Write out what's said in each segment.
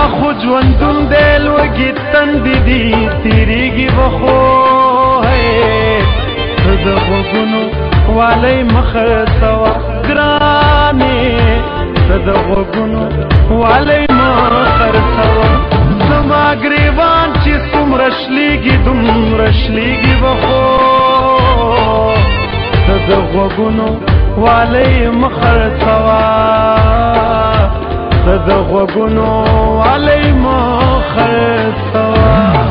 خو ژوندون دی لوږې تندې دي تېرېږي به خو ته د غوږونو والی مخه سوه ګرانې ته د غوږونو والی مخه سوه زما ګریوان چې څومره شلېږي دومره شلېږي به خو ته د غوږونو والی مخه سوه ته د غوږونو والی مخه سوه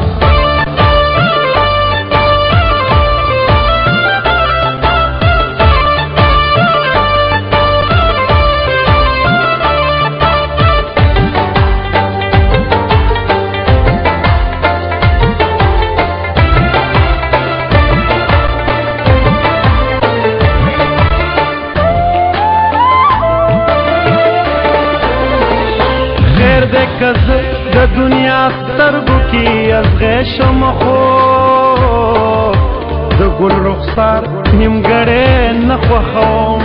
د دنیا سترګو کې ازغی شم خو د ګل رخسار نیمګړی نه خوښوم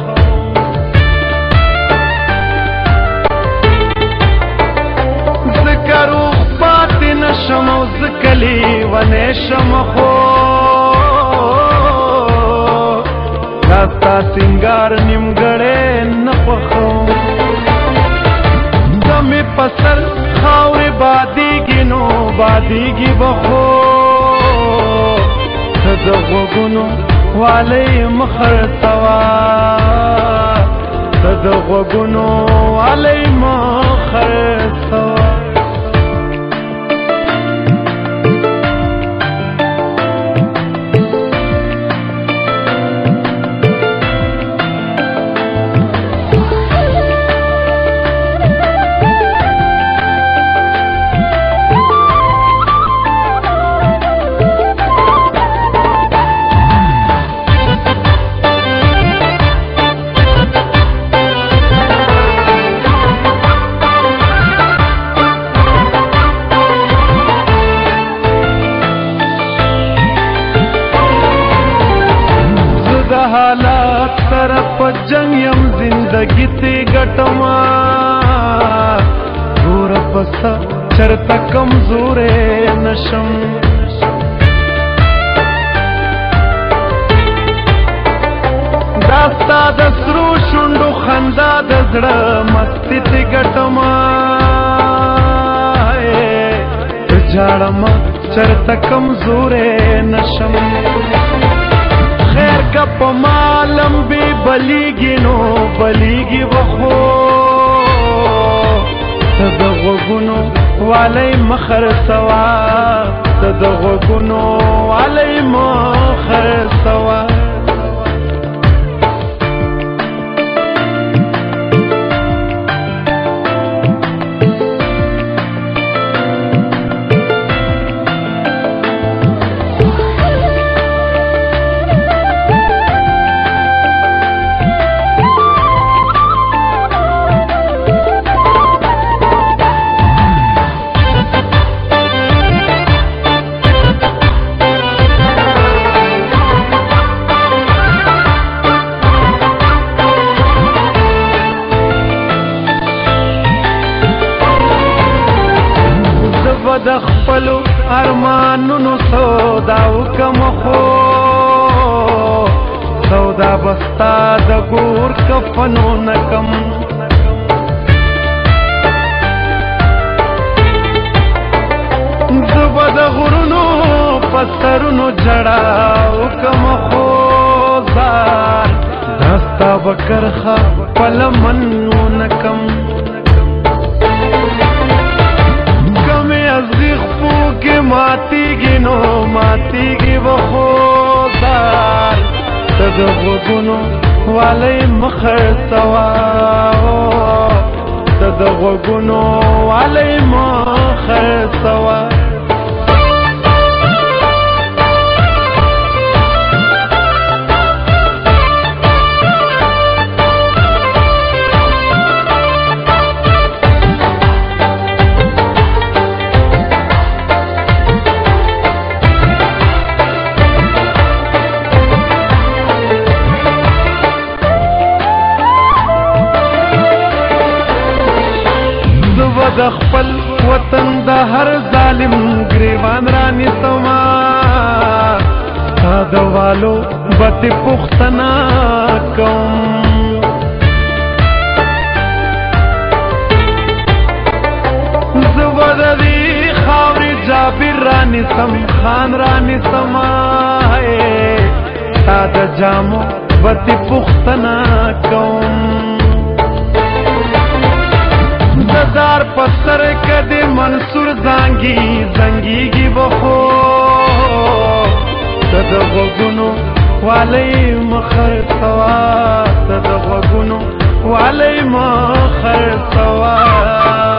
ځکه روغ پاتې نه شم او ځکه لیونی شم خو دا ستا سینګار نیمګړی نه خوښوم دمې په سر خاورې بادېږي نو بادېږي به خو ته د غوږونو والی مخه سوه ته د غوږونو والی مخه سوه حالات سره په جنګ یم زندګي ته ګټمه ګوره پسه چرته کمزوری نشم دا ستا د سرو شونډو خندا د زړه مستي ته ګټمه ژاړمه چرته کمزوری نشم خیر که په ما لمبې بلیږي نو بلیږي به خو ته د غوږونو والی مخه سوه ته د غوږونو والی مخه سوه د خپلو ارمانونو سودا وکم خو سودا بستا د ګور کفنو نکم زه د غرونو په سرونو جړا وکم خو ځان دا ستا به کرښه په لمن ونکم ماتېږي نو ماتېږي به خو ځان ته د غوږونو والی مخه سوه ته د غوږونو والی مخه سوه د خپل وطن د هر ظالم ګریوان رانی سما تا د والو بد پختنا کوم زبردی خاوري جابر رانی سم خان رانی سما تا د جامو بد پختنا کوم دار پسر کدی منصور زنگی زنگیگی بخو تدغگونو والی مخر سوا تدغگونو والی مخر سوا